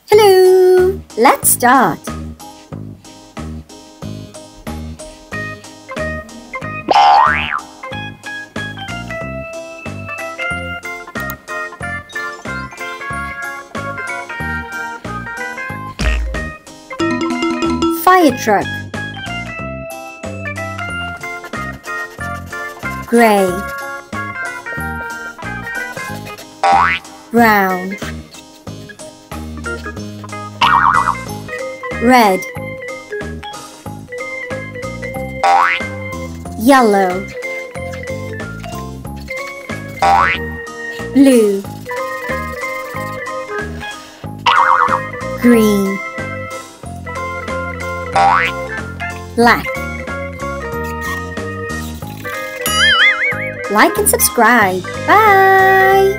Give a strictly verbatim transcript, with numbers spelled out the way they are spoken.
Hello! Let's start. Fire truck. Gray. Brown. Red. Yellow. Blue. Green. Black. Like and subscribe. Bye!